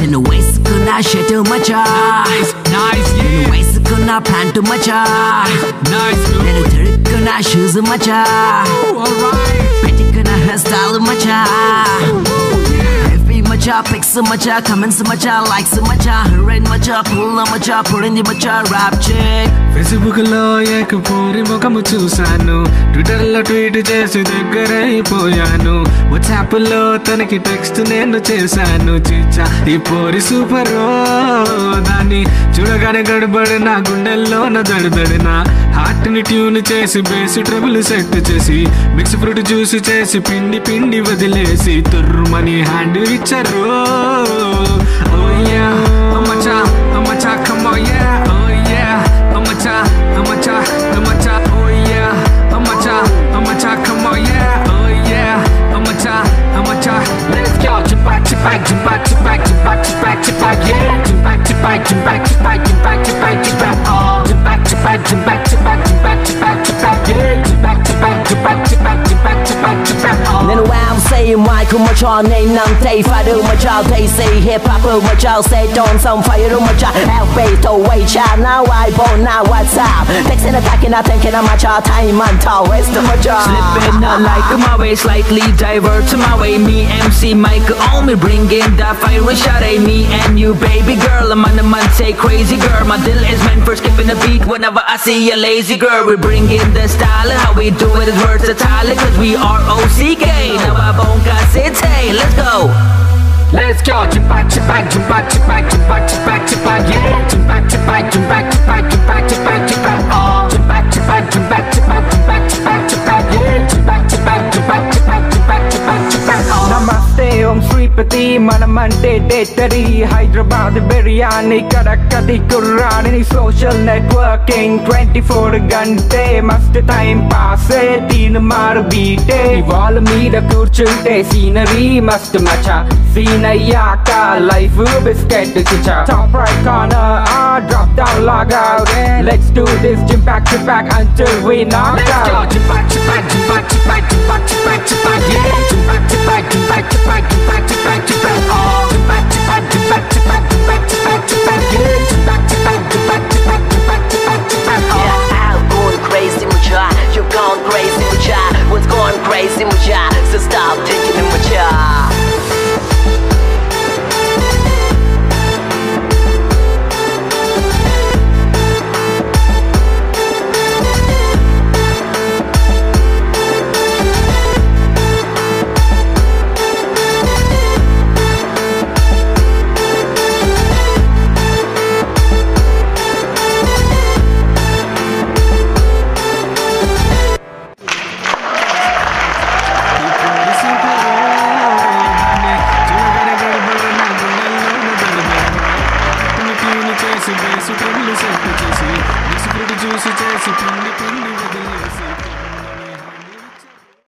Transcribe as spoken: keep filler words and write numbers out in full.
నేను వేసుకున్న షర్ట్ మచ్చా నేను వేసుకున్న ప్యాంటు మచ్చా నేను తిరుక్కున్న షూస్ మచ్చా పెట్టుకున్న హెయిర్ స్టైల్ మచ్చా Macha, pics macha, comments macha, likes macha, rain macha, pull macha, put in the macha, rap check. Facebook lo ek pori mokamu chusanu, Twitter lo tweet chesi దగ్గరైపోయాను, WhatsApp లో తనకి text నేను చేశాను. చిచ్చా ఈ పోరి super దాన్ని చూడగానే గడబడి నా గుండెల్లోన దడదడిన హార్ట్ ని ట్యూన్ చేసి బేస్ ట్రబుల్ సెట్ చేసి మిక్స్ ఫ్రూట్ జ్యూస్ చేసి పిండి పిండి వదిలేసి తుర్రుమని హ్యాండ్ ఇచ్చారు. Oh yeah, oh macha, oh macha, come on yeah, oh yeah, oh macha, oh macha, oh macha, oh yeah, oh macha, oh macha, come on yeah, oh yeah, oh macha, oh macha, let's go. Jimpak, Jimpak, Jimpak, Jimpak, Jimpak, Jimpak, Jimpak, yeah. Jimpak, Jimpak, Jimpak, Jimpak, Jimpak, Jimpak, Jimpak, oh. Jimpak, Jimpak, Jimpak, Jimpak, Jimpak, Jimpak, Jimpak, yeah. Jimpak, Jimpak, Jimpak, Jimpak, Jimpak, Jimpak, Jimpak, oh. Then why I'm saying why come much on name nam tay fire my child they say hip hop my child say don't some fire my child help face to wait child now I born now what's up texting attacking I thinking I'm my child time and tall rest of my child slipping out like my way slightly divert to my way me M C Mike on me bringing that fire shot at me and you baby girl I'm on the man say crazy girl my deal is meant for skipping the beat whenever I see a lazy girl we bring in the style how we do it is versatile cause we are O C K now I won't got city let's go. Let's go. Jimpak, Jimpak, Jimpak, Jimpak, Jimpak, Jimpak, Jimpak, yeah. Jimpak, Jimpak, Jimpak, Jimpak, Jimpak, Jimpak, Jimpak, oh. Jimpak, Jimpak, Jimpak, Jimpak, Jimpak, Jimpak, Jimpak, yeah. Jimpak, Jimpak, Jimpak, Jimpak, Jimpak, Jimpak, Jimpak, oh. Namaste Om Sripati Manamante Detari Hyderabad Biryani Kadakati Kurani social networking twenty-four gante must time pass teen mar beat wall meeda kurchunte scenery must macha scene ayaka life biscuit chicha top right corner ah drop down log out let's do this Jimpak Jimpak until we knock let's out. Let's go. Jimpak, Jimpak, Jimpak, Jimpak, Jimpak, Jimpak, Jimpak, yeah. Jimpak, Jimpak, Jimpak, Jimpak, Jimpak, Jimpak, Jimpak, oh. Jimpak, Jimpak, Jimpak, Jimpak, Jimpak, Jimpak, Jimpak, yeah. Jimpak, Jimpak, Jimpak, Jimpak, Jimpak, Jimpak, Jimpak, oh. Yeah, I'm going crazy mucha, you're going crazy mucha, what's going crazy mucha, so stop thinking in mucha. Basic, basic, basic, basic, basic, basic, basic, basic, basic, basic, basic, basic, basic, basic, basic, basic, basic, basic, basic, basic,